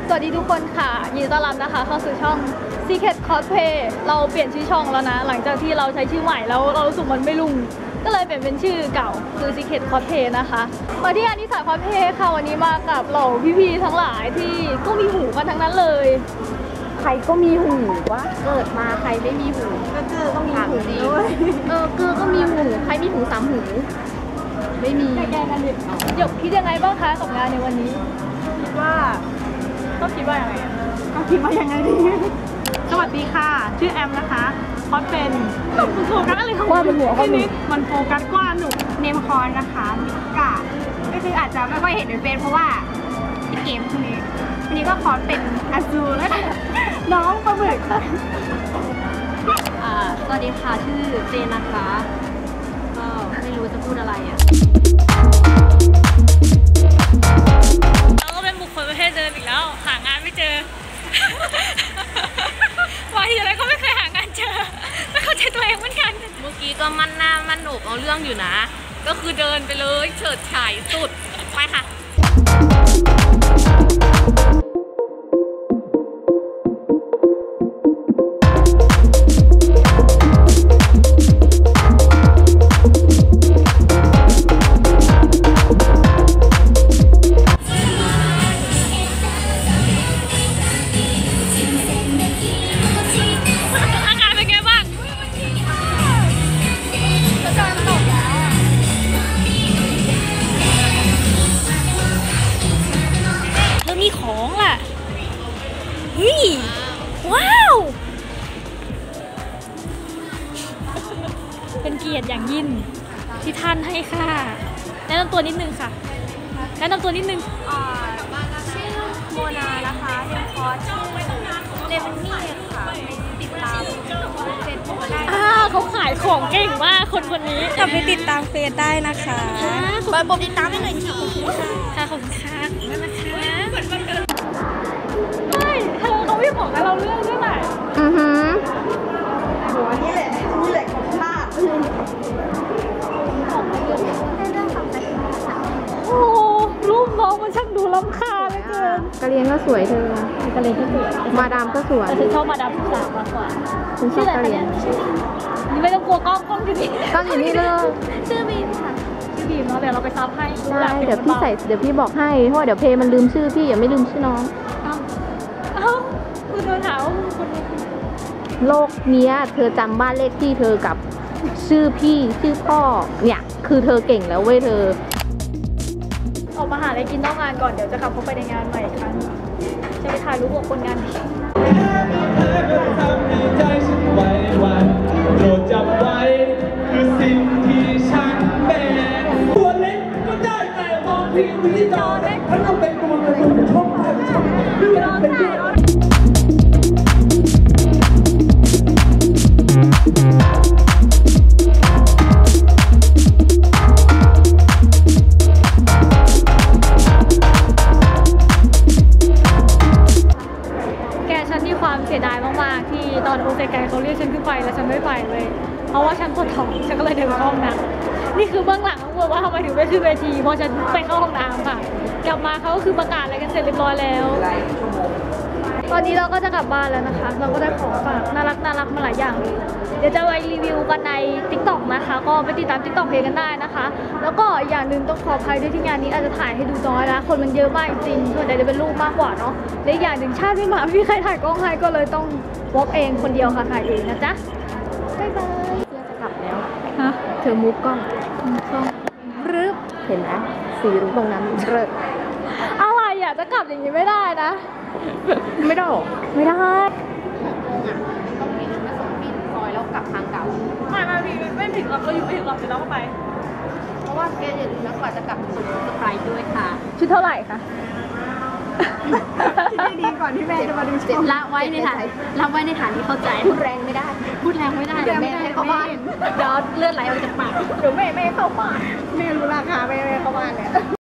สวัสดีทุกคนค่ะยินดีต้อนรับนะคะเข้าสู่ช่อง Secret Cosplay เราเปลี่ยนชื่อช่องแล้วนะหลังจากที่เราใช้ชื่อใหม่แล้วเรารู้สึกมันไม่รุ่งก็เลยเปลี่ยนเป็นชื่อเก่าคือ Secret Cosplay นะคะมาที่งานนิสสัน Cosplay ค่ะวันนี้มากับเหล่าพี่ๆทั้งหลายที่ก็มีหูกันทั้งนั้นเลยใครก็มีหูวะเกิดมาใครไม่มีหูก็เกอก็มีหูด้วยเกอก็มีหูใครมีหู3หูไม่มีแกงกันดิหยกคิดยังไงบ้างคะกับงานในวันนี้คิดว่าต้องคิดว่ายังไงต้องคิดว่ายังไงดีสวัสดีค่ะชื่อแอมนะคะคอสเป็นโฟกัสอะไรของว่าเป็นหัวพี่นิดมันโฟกัสกว้างหนูเนมคอนนะคะมิกาก็คืออาจจะไม่ค่อยเห็นในเฟซเพราะว่าเกมพวกนี้วันนี้ก็คอสเป็นอาซูแล้วน้องปลาหมึกสวัสดีค่ะชื่อเจนนะคะก็ไม่รู้จะพูดอะไรอ่ะเราก็เป็นบุคคลประเภทเดิมอีกแล้วหางานไม่เจอว่าทีไรก็ไม่เคยหางานเจอไม่เข้าใจตัวเองเหมือนกันเมื่อกี้ก็มั่นหน้ามั่นหนุกเอาเรื่องอยู่นะก็คือเดินไปเลยเฉิดฉายสุดไปค่ะมีของล่ะเฮ้ยว้าวเป็นเกียรติอย่างยิ่งที่ท่านให้ค่ะแนะนำตัวนิดนึงค่ะแนะนำตัวนิดนึงชื่อโมนานะคะยังคอร์สชื่อเลมอนนี่ค่ะติดตามเฟซบุ๊กได้เขาขายของเก่งมากคนนี้กลับไปติดตามเฟซได้นะคะเปิดติดตามให้หน่อยทีค่ะขอบคุณค่ะนั่นนะคะไม่เธอเขาไม่บอกกับเราเรื่องด้วยแหละหัวนี่แหละของชาติโอ้รูปน้องมันช่างดูล้ำค่าเหลือเกินกะเรียนก็สวยเธอกะเรียนก็สวยมาดามก็สวยแต่ฉันชอบมาดามสาวมากกว่าฉันชอบกะเรียนนี่ไม่ต้องกลัวกล้องอยู่นี่กล้องอยู่นี่เลยชื่อบีมค่ะชื่อบีมเนาะเดี๋ยวเราไปซับให้ได้เดี๋ยวพี่บอกให้เพราะเดี๋ยวเพมันลืมชื่อพี่อย่าไม่ลืมชื่อน้องคุณโดนถามคุณโลกเนี้ยเธอจำบ้านเลขที่เธอกับชื่อพี่ชื่อพ่อเนี่ยคือเธอเก่งแล้วเว้ยเธอออกมาหาอะไรกินนอกงานก่อนเดี๋ยวจะกลับเข้าไปในงานใหม่อีกครั้งจะไปถ่ายรูปกับคนงานโปรดจำไว้คือสิ่งที่ฉันเป็นตัวเล็กก็ได้แต่มองทีวีจอเล็กฉันต้องเป็นตัวเล็กเป็นช่องทางเป็นฉันมีความเสียดายมากๆที่ตอนโอเซไกเขาเรียกฉันขึ้นไปแล้วฉันไม่ไปเลยเพราะว่าฉันปวดท้องฉันก็เลยเดินเข้าห้องน้ำนี่คือเบื้องหลังทั้งหมดว่าทำไมถึงไม่ขึ้นเวทีเพราะฉันไปเข้าห้องน้ำค่ะกลับมาเขาก็คือประกาศอะไรกันเสร็จเรียบร้อยแล้วตอนนี้เราก็จะกลับบ้านแล้วนะคะเราก็ได้ของฝากน่ารักมาหลายอย่างเลยเดี๋ยวจะไปรีวิวกันใน TikTok นะคะก็ไปติดตาม TikTok เพจกันได้นะคะแล้วก็อีกอย่างหนึ่งต้องขออภัยด้วยที่งานนี้อาจจะถ่ายให้ดูน้อยนะคนมันเยอะมากจริงส่วนใหญ่จะเป็นรูปมากกว่าเนาะและอีกอย่างหนึ่งชาติไม่มาพี่ใครถ่ายกล้องให้ก็เลยต้องวอล์กเองคนเดียวค่ะถ่ายเองนะจ๊ะบ๊ายบายจะกลับแล้วฮะเธอมุกกล้องรึบเห็นไหมสีรุ้งตรงนั้นเลิศอะไรอ่ะจะกลับอย่างนี้ไม่ได้นะไม่ได้ไม่ได้ต้องมีมาส่งพี่ซอยแล้วกลับทางเก่าไม่ถึงหรอกเราอยู่ไม่ถึงหรอกเดี๋ยวเราก็ไปเพราะว่าแกอย่าลืมนะกว่าจะกลับส่งสไปร์ด้วยค่ะชุดเท่าไหร่คะคิดให้ดีก่อนที่แม่จะมาดูช่องละไว้ในฐานที่เข้าใจพูดแรงไม่ได้เดี๋ยวแม่ให้เข้าบ้านเดี๋ยวเลือดไหลออกจากปากเดี๋ยวแม่เข้าบ้านแม่รู้ราคาแม่เข้าบ้านเนี่ย